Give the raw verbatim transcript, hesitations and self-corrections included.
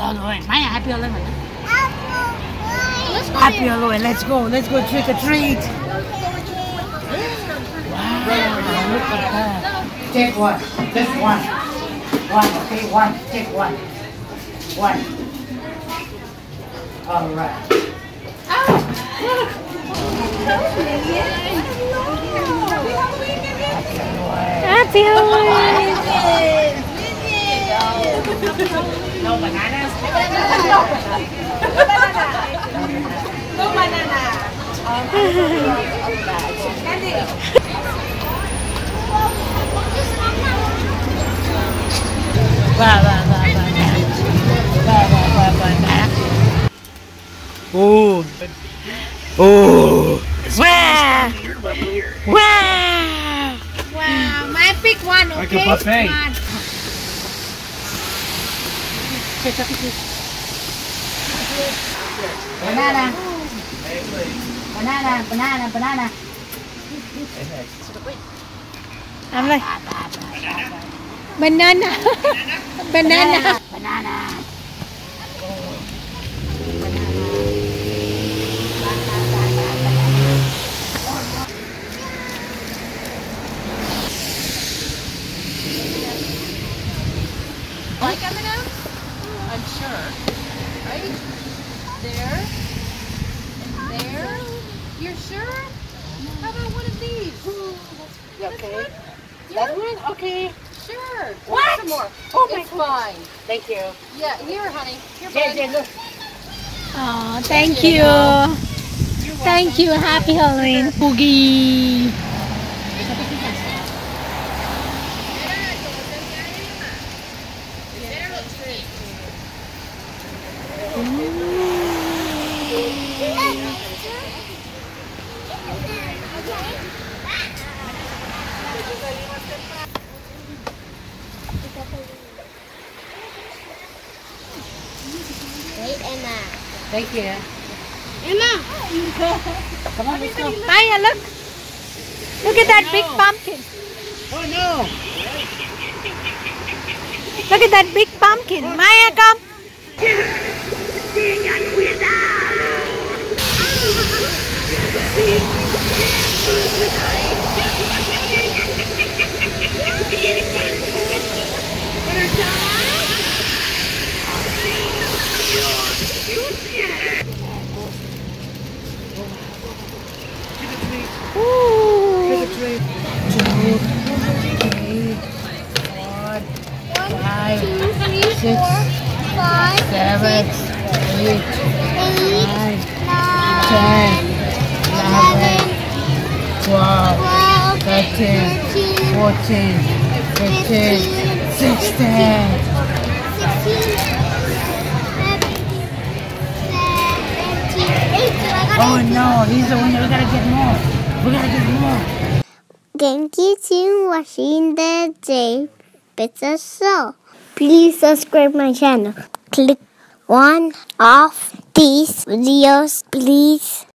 Halloween. Maya, happy Halloween. Happy Halloween. Let's go. Let's go trick or treat. Wow. Look at that. Take one. Just one. One. Okay. One. Take one. One. All right. Happy Halloween! No bananas? No banana. Wow, wow, wow, wow. Wow, wow, wow, wow. Oh. Oh. Wow! Wow! Wow! My pick one, okay? Like a buffet. Come on. Banana. Banana, banana, banana. I'm like banana. Banana. Banana. Like M and M's? I'm sure. Right? There. And there. You're sure? How about one of these? Okay. Yeah? That one? Okay. Sure. What? Some more. Oh my it's fine. Thank you. Yeah, here, honey. Here, Jay, bud. Jay, look. Oh, thank you. Thank you. Happy Halloween. Boogie. Wait, Emma. Thank you. Emma! Come on, let's go. Maya, look. Look at that big pumpkin. Oh no. Look at that big pumpkin. Maya, come. Trick or treat. Two, three, four, five, six, Five, seven, eight, eight, nine, nine, ten, eleven, twelve, twelve, thirteen, thirteen, fourteen, fifteen, sixteen. sixteen, seventeen, eighteen. Oh no, he's the winner. We gotta get more. We gotta get more. Thank you for watching the Jai Bista Show. Please subscribe my channel. Click one of these videos, please.